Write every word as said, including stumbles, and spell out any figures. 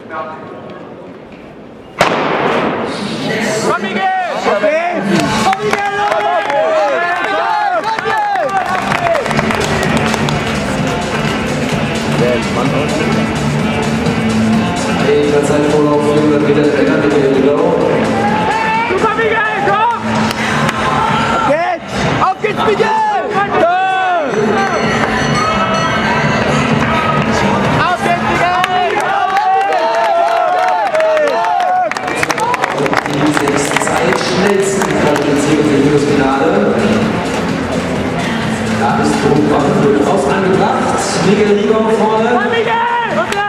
Komm, Miguel! Komm, Miguel! Ich kann seinen Vorlauf vierhundert Meter entfernt mit der RIGAU. Du komm, Miguel, komm! Auf geht's! Auf geht's, Miguel! Auf geht's, Miguel! Die sechs zeitschnellsten Qualifizierungen für das Finale. Da ist Druck auf Aus angebracht. Miguel RIGAU vorne. Komm, Miguel!